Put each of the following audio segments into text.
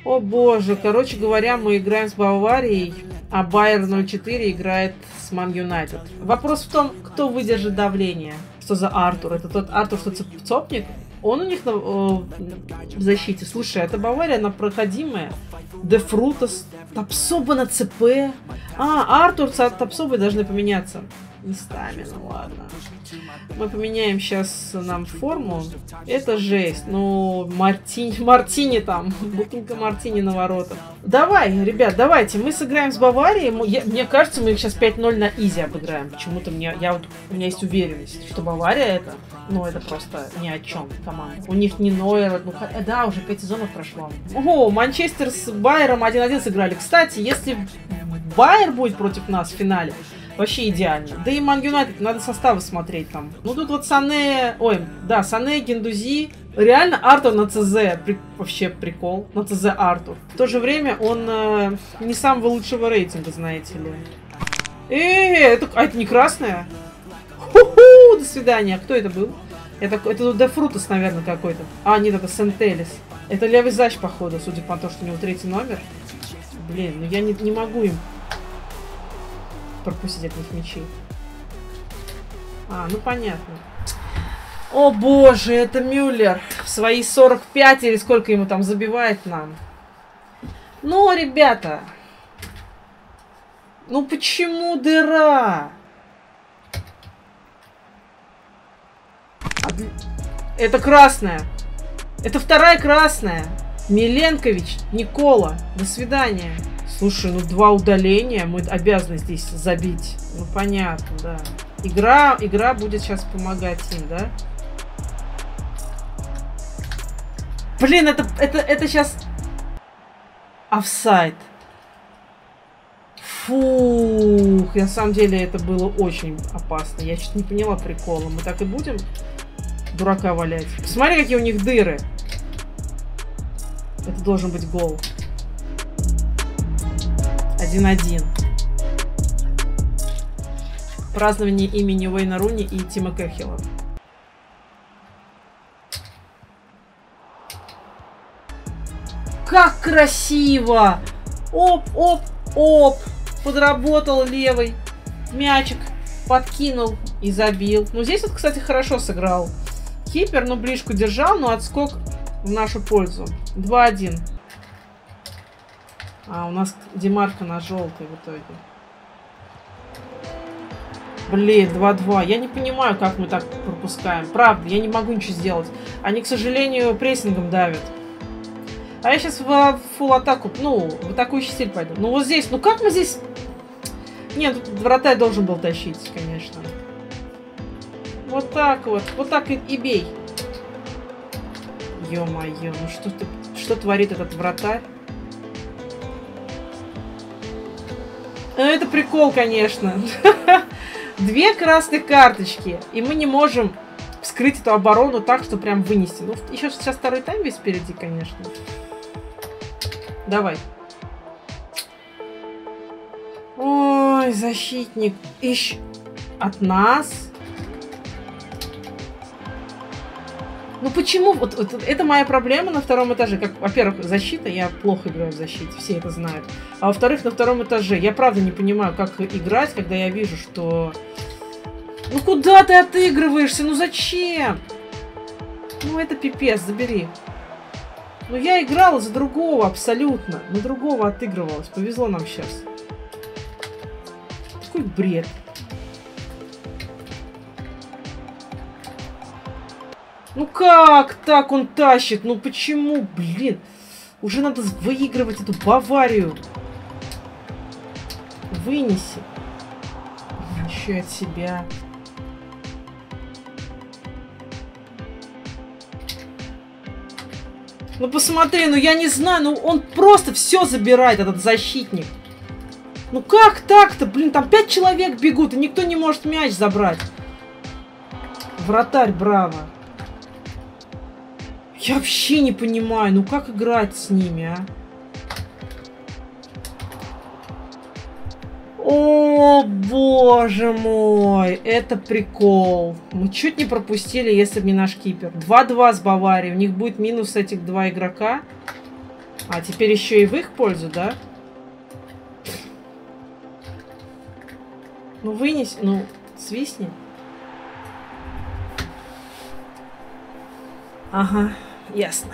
О боже, короче говоря, мы играем с Баварией, а Байер 04 играет с Ман Юнайтед. Вопрос в том, кто выдержит давление. Что за Артур? Это тот Артур, что цопник? Он у них в защите. Слушай, это Бавария, она проходимая. Дефрутас, Тапсоба на ЦП. Артур с Тапсобой должны поменяться местами, ну ладно. Мы поменяем сейчас нам форму. Это жесть. Ну, Мартини там. Бутылка Мартини на воротах. Давай, ребят, давайте. Мы сыграем с Баварией. Мне кажется, мы их сейчас 5-0 на изи обыграем. Почему-то у меня есть уверенность, что Бавария это... Ну, это просто ни о чем команда. У них не Нойер. Ну, да, уже 5 сезонов прошло. Ого, Манчестер с Байером 1-1 сыграли. Кстати, если Байер будет против нас в финале, вообще идеально. Да и Ман Юнайтед, надо составы смотреть там. Ну тут вот Сане... Ой, да, Сане, Гендузи. Реально Артур на ЦЗ. Вообще прикол. На ЦЗ Артур. В то же время он не самого лучшего рейтинга, знаете ли. Это не красная? Ху-ху, до свидания. Кто это был? Это тут Дефрутас, наверное, какой-то. Нет, это Сентелис. Это левый защ, походу, судя по тому, что у него 3-й номер. Блин, ну я не могу им пропустить от них мячи. Ну понятно. О боже, это Мюллер в свои 45 или сколько ему там забивает нам. Ну, ребята. Ну почему дыра? Это красная. Это вторая красная. Миленкович, Никола. До свидания. Слушай, ну 2 удаления. Мы обязаны здесь забить. Ну понятно, да. Игра будет сейчас помогать им, да? Блин, это сейчас... Офсайд. Фух, на самом деле это было очень опасно. Я что-то не поняла прикола. Мы так и будем дурака валять? Посмотри, какие у них дыры. Это должен быть гол. 1-1. Празднование имени Уэйна Руни и Тима Кэхилла. Как красиво! Оп, оп, оп. Подработал левый. Мячик подкинул и забил. Ну, здесь вот, кстати, хорошо сыграл кипер. Ну, ближку держал, но отскок в нашу пользу. 2-1. У нас Демарко на желтый в итоге. Блин, 2-2. Я не понимаю, как мы так пропускаем. Правда, я не могу ничего сделать. Они, к сожалению, прессингом давят. А я сейчас в фулл атаку, ну, в атакующий стиль пойду. Ну, вот здесь, ну как мы здесь... Нет, тут вратарь должен был тащить, конечно. Вот так вот. Вот так и бей. Ё-моё, ну что творит этот вратарь? Это прикол, конечно. 2 красных карточки. И мы не можем вскрыть эту оборону так, что прям вынести. Ну, еще сейчас второй тайм весь впереди, конечно. Давай. Ой, защитник. Ищ от нас. Ну почему? Вот это моя проблема на втором этаже. Как, во-первых, защита. Я плохо играю в защите. Все это знают. А во-вторых, на втором этаже. Я правда не понимаю, как играть, когда я вижу, что... Ну куда ты отыгрываешься? Ну зачем? Ну это пипец. Забери. Ну я играла за другого абсолютно. На другого отыгрывалась. Повезло нам сейчас. Какой бред. Ну как так он тащит? Ну почему, блин? Уже надо выигрывать эту Баварию. Вынеси. Еще от себя. Ну посмотри, ну я не знаю, ну он просто все забирает, этот защитник. Ну как так-то, блин, там 5 человек бегут, и никто не может мяч забрать. Вратарь, браво. Я вообще не понимаю, ну как играть с ними, а? О, боже мой, это прикол. Мы чуть не пропустили, если бы не наш кипер. 2-2 с Баварией. У них будет минус этих 2 игрока. А теперь еще и в их пользу, да? Ну, вынеси, ну, свистни. Ага, ясно.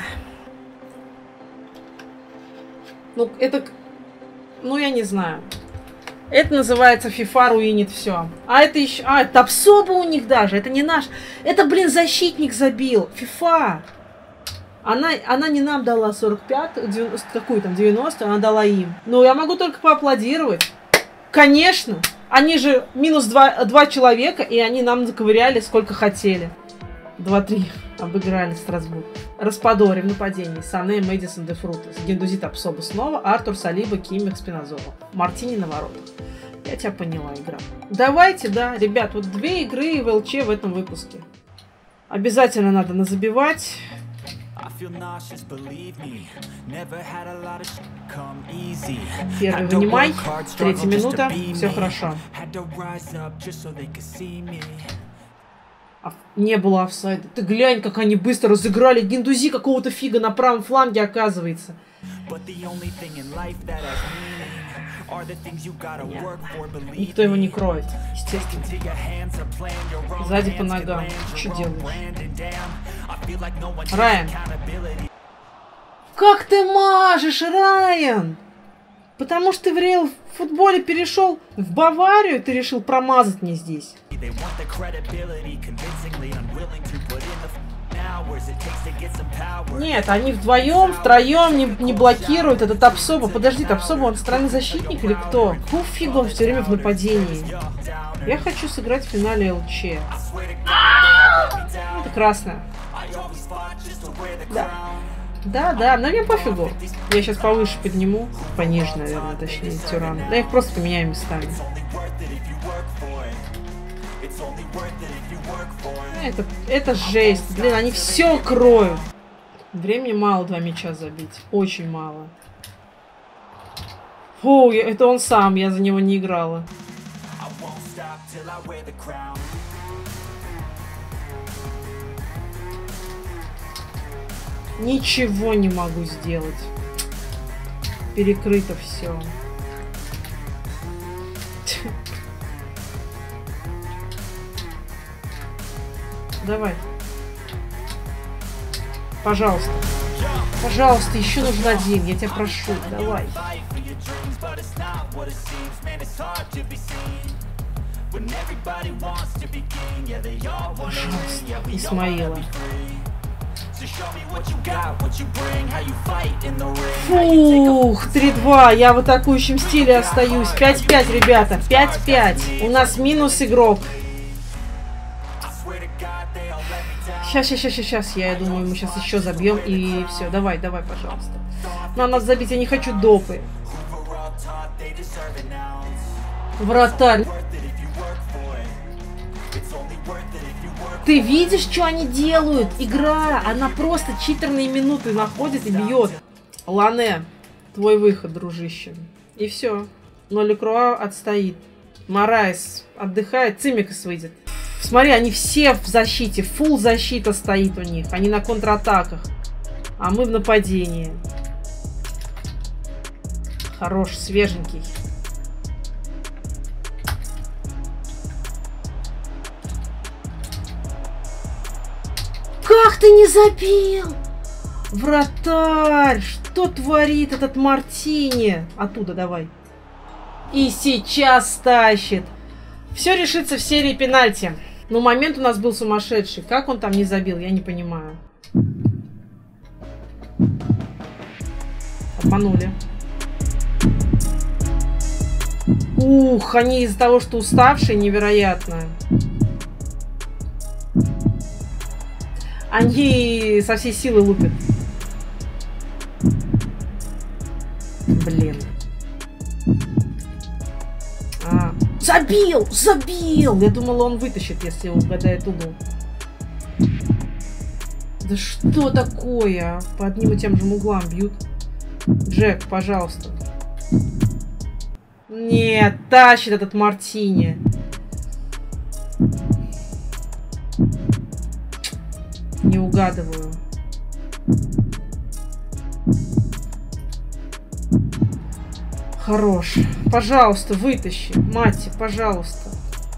Ну, это... Ну, я не знаю. Это называется FIFA руинит все. А это еще... А, Тапсоба у них даже. Это не наш. Это, блин, защитник забил. FIFA. Она не нам дала 45, 90, какую там, 90, она дала им. Ну, я могу только поаплодировать. Конечно. Они же минус 2 человека, и они нам заковыряли сколько хотели. 2-3 обыграли Страсбург. Распадори в нападении. Сане, Мэдисон, Де Фрутес. Гендузи, Тапсоба снова. Артур, Салиба, Киммих, Спинозола. Мартини на воротах. Я тебя поняла, игра. Давайте, да, ребят, вот 2 игры в ЛЧ в этом выпуске. Обязательно надо назабивать. Первый вынимай. 3-я минута. Все хорошо. Не было офсайда. Ты глянь, как они быстро разыграли. Гендузи какого-то фига на правом фланге оказывается. Нет. Никто его не кроет, естественно. Сзади по ногам. Ты что делаешь? Райан. Как ты мажешь, Райан? Потому что ты в Реал футболе перешел в Баварию, ты решил промазать мне здесь. Нет, они вдвоем, втроем не блокируют. Это Тапсоба. Подожди, Тапсоба, он странный защитник или кто? Какого фига он все время в нападении? Я хочу сыграть в финале ЛЧ. Это красная. Да. Да, но мне пофигу. Я сейчас повыше подниму. Пониже, наверное, точнее, Тюран. Да, их просто поменяю местами. Это жесть. Блин, они все кроют. Времени мало 2 мяча забить. Очень мало. Фу, это он сам, я за него не играла. Ничего не могу сделать. Перекрыто все. Давай. Пожалуйста. Пожалуйста, еще нужен один. Я тебя прошу. Давай. Пожалуйста, Исмаила. Фух, 3-2. Я в атакующем стиле остаюсь. 5-5, ребята. 5-5. У нас минус игрок. Сейчас. Я думаю, мы сейчас еще забьем. И все. Давай, пожалуйста. Надо нас забить. Я не хочу допы. Вратарь. Ты видишь, что они делают? Игра, она просто читерные минуты находит и бьет. Лане, твой выход, дружище. И все. Но Лекруа отстоит. Морайс отдыхает, Цимикас выйдет. Смотри, они все в защите. Фулл защита стоит у них. Они на контратаках. А мы в нападении. Хорош, свеженький. Как ты не забил? Вратарь! Что творит этот Мартини? Оттуда давай. И сейчас тащит. Все решится в серии пенальти. Но момент у нас был сумасшедший. Как он там не забил, я не понимаю. Обманули. Ух, они из-за того, что уставшие, невероятно. Они со всей силы лупят. Блин. Забил! Я думала, он вытащит, если угадает угол. Да что такое? По одним и тем же углам бьют. Джек, пожалуйста. Нет, тащит этот Мартини. Не угадываю. Хорош. Пожалуйста, вытащи. Мати, пожалуйста.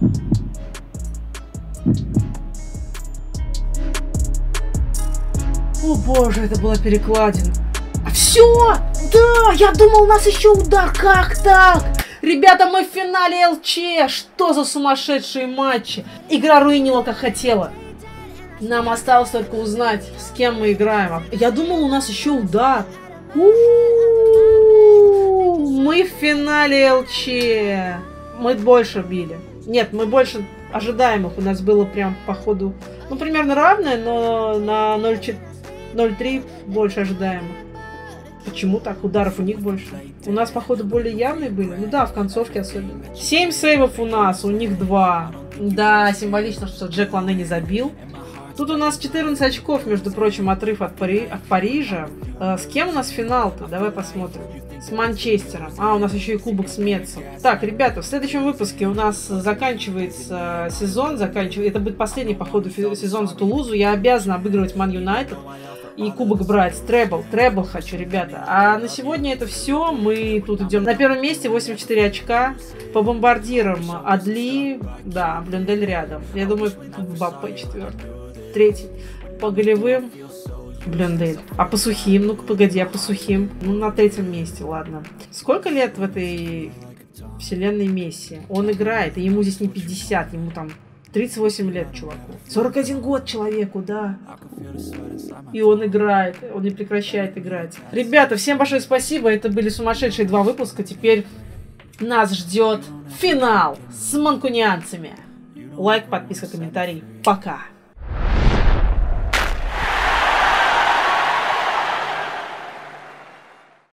О боже, это была перекладина. Все! Да! Я думал, у нас еще удар. Как так? Ребята, мы в финале ЛЧ. Что за сумасшедшие матчи? Игра руинила, как хотела. Нам осталось только узнать, с кем мы играем. Я думал, у нас еще удар. Мы в финале ЛЧ. Мы больше били. Нет, мы больше ожидаемых. У нас было прям по ходу, ну, примерно равное, но на 0,3 больше ожидаемых. Почему так? Ударов у них больше. У нас, походу, более явные были. Ну да, в концовке особенно. 7 сейвов у нас, у них 2. Да, символично, что Джек Лане не забил. Тут у нас 14 очков, между прочим, отрыв от Парижа. С кем у нас финал-то? Давай посмотрим. С Манчестером. А, у нас еще и кубок с Метцем. Так, ребята, в следующем выпуске у нас заканчивается сезон. Это будет последний, по ходу, сезон за Тулузу. Я обязана обыгрывать Ман Юнайтед и кубок брать. Требл хочу, ребята. А на сегодня это все. Мы тут идем на первом месте, 84 очка. По бомбардирам Адли, да, Блюндель рядом. Я думаю, Мбаппе 4-й. По голевым Блюндель. А по сухим? Ну-ка, погоди, а по сухим? Ну, на 3-м месте, ладно. Сколько лет в этой вселенной Месси? Он играет, и ему здесь не 50, ему там 38 лет чуваку. 41 год человеку, да. И он играет, он не прекращает играть. Ребята, всем большое спасибо, это были сумасшедшие 2 выпуска. Теперь нас ждет финал с манкунианцами. Лайк, подписка, комментарий. Пока.